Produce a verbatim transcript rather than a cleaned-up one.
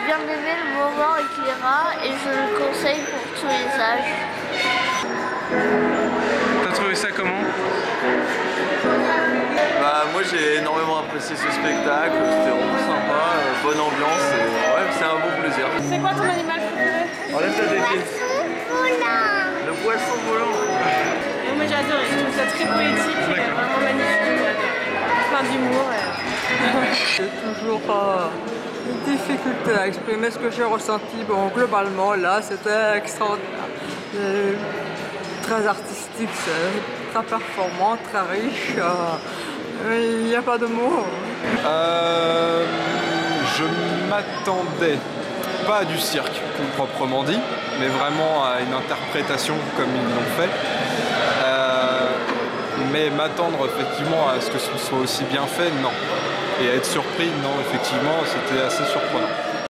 bien aimé le moment avec les rats et je le conseille pour tous les âges. T'as trouvé ça comment? Bah moi j'ai énormément apprécié ce spectacle, c'était vraiment sympa, euh, bonne ambiance et ouais c'est un bon plaisir. C'est quoi ton animal préféré? Enlève ta décline. Le poisson volant. Non mais j'ai adoré, je trouve ça très poétique, et vraiment magnifique, j'ai adoré. Plein d'humour. Et... J'ai toujours euh, une difficulté à exprimer ce que j'ai ressenti. Bon, globalement, là, c'était extraordinaire. Et très artistique, c'est très performant, très riche. Euh, il n'y a pas de mots. Euh, je m'attendais pas à du cirque proprement dit, mais vraiment à une interprétation comme ils l'ont fait. Euh, mais m'attendre effectivement à ce que ce soit aussi bien fait, non. Et à être surpris, non, effectivement, c'était assez surprenant.